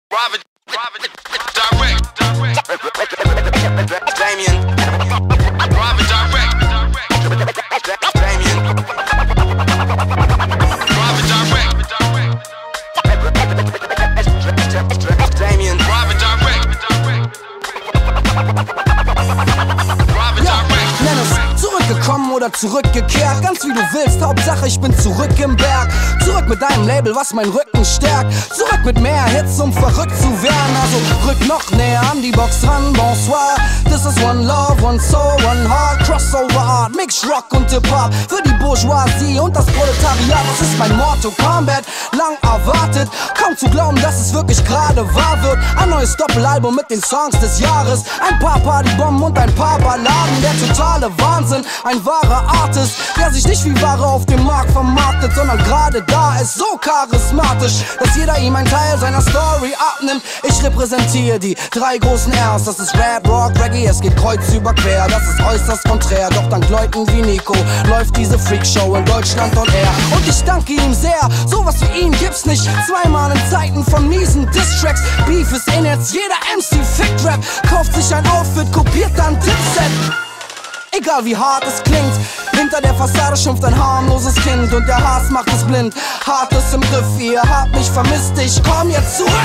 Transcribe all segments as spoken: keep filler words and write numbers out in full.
Private, private, direct, direct, Damien, private, direct, Damien, private, direct, Damien, private, direct, private, direct. Nenn es zurückgekommen oder zurückgekehrt, ganz wie du willst, Hauptsache ich bin zurück im Berg. Zurück mit deinem Label, was mein Rücken stärkt. Zurück mit mehr Hits, um verrückt zu werden. Also rück noch näher an die Box ran, bonsoir. This is one love, one soul, one heart. Crossover Art, Mix Rock und Hip-Hop. Für die Bourgeoisie und das Proletariat, das ist mein Motto. Combat, lang erwartet. Kaum zu glauben, dass es wirklich gerade wahr wird. Ein neues Doppelalbum mit den Songs des Jahres. Ein paar Partybomben und ein paar Balladen. Der totale Wahnsinn, ein wahrer Artist, der sich nicht wie Ware auf dem Markt vermarktet, sondern gerade da ist so charismatisch, dass jeder ihm einen Teil seiner Story abnimmt. Ich repräsentiere die drei großen R's. Das ist Rap, Rock, Reggae, es geht kreuz über quer. Das ist äußerst konträr, doch dank Leuten wie Nico läuft diese Freakshow in Deutschland on air. Und ich danke ihm sehr, sowas wie ihn gibt's nicht zweimal in Zeiten von miesen Distracks. Beef ist in jetzt, jeder M C fickt Rap, kauft sich ein Outfit, kopiert dann Tipset. Egal wie hart es klingt, hinter der Fassade schimpft ein harmloses Kind und der Hass macht es blind. Hartes im Griff, ihr habt mich vermisst, ich komm jetzt zurück.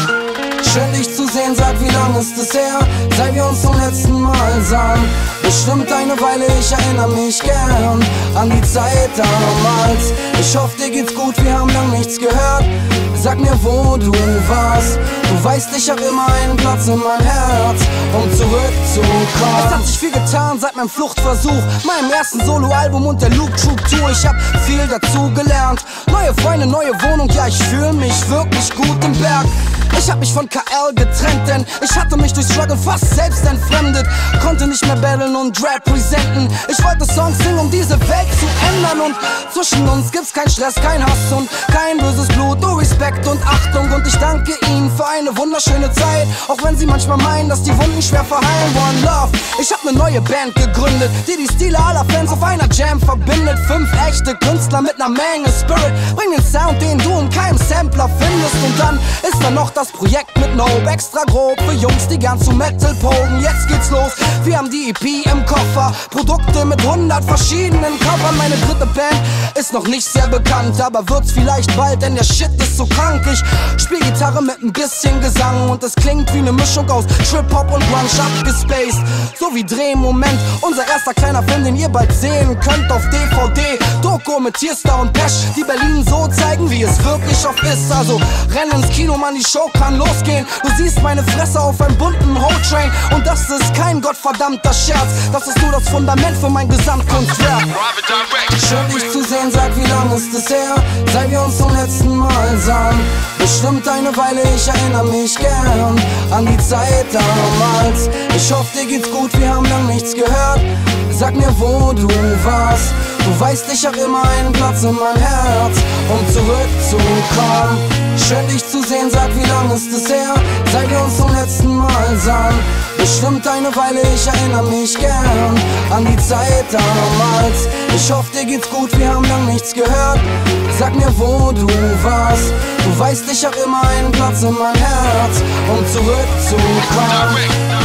Schön dich zu sehen, sag wie lang ist es her, seit wir uns zum letzten Mal sahen. Bestimmt eine Weile, ich erinnere mich gern an die Zeit damals. Ich hoffe dir geht's gut, wir haben lang nichts gehört. Sag mir, wo du warst. Du weißt, ich hab immer einen Platz in meinem Herz, um zurückzukommen. Es hat sich viel getan seit meinem Fluchtversuch, meinem ersten Soloalbum und der Loop Troop Tour. Ich hab viel dazu gelernt. Neue Freunde, neue Wohnung, ja ich fühle mich wirklich gut im Berg. Ich hab mich von K L getrennt, denn ich hatte mich durch Struggle fast selbst entfremdet. Konnte nicht mehr battlen und representen. Ich wollte Songs singen, um diese Welt zu ändern. Und zwischen uns gibt's kein Stress, kein Hass und kein böses Blut, nur Respekt und Achtung. Und ich danke ihnen für eine wunderschöne Zeit, auch wenn sie manchmal meinen, dass die Wunden schwer verheilen wollen. Love, ich hab ne neue Band gegründet, die die Stile aller Fans auf einer Jam verbindet. Fünf echte Künstler mit ner Menge Spirit, bring den Sound, den du in keinem Sampler findest. Und dann ist da noch das Projekt mit Nope, extra grob für Jungs, die gern zu Metal pogen. Jetzt geht's los, wir haben die E P im Koffer, Produkte mit hundert verschiedenen Covern. Meine dritte Band ist noch nicht sehr bekannt, aber wird's vielleicht bald, denn der Shit ist so krank. Ich spiel Gitarre mit ein bisschen Gesang und es klingt wie ne Mischung aus Trip-Hop und Grunge abgespaced. So wie Drehmoment, unser erster kleiner Film, den ihr bald sehen könnt auf D V D. Doku mit Tierstar und Pesch, die Berlin so zeigen, wie es wirklich oft ist. Also renn ins Kino, Mann, die Show kann losgehen. Du siehst meine Fresse auf einem bunten Ho-Train und das ist kein gottverdammter Scherz. Das ist nur das Fundament für mein Gesamtkunstwerk. Schön dich zu sehen, sag wie lang ist es her, seit wir uns zum letzten Mal sahen. Bestimmt eine Weile, ich erinnere mich gern an die Zeit damals. Ich hoffe dir geht's gut, wir haben lang nichts gehört. Sag mir, wo du warst. Du weißt, ich hab immer einen Platz in meinem Herz, um zurückzukommen. Schön dich zu sehen, sag wie lang ist es her, seit wir uns zum letzten Mal sahen. Bestimmt eine Weile, ich erinnere mich gern an die Zeit damals. Ich hoffe dir geht's gut, wir haben lang nichts gehört. Sag mir, wo du warst. Du weißt, ich hab immer einen Platz in meinem Herz, um zurückzukommen.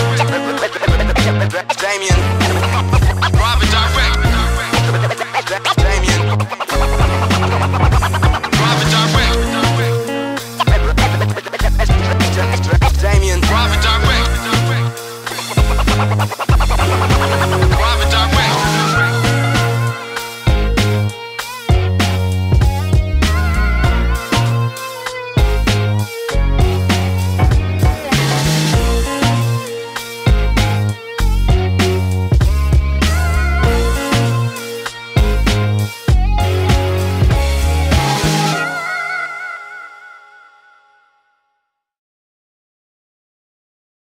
Damien, private, direct.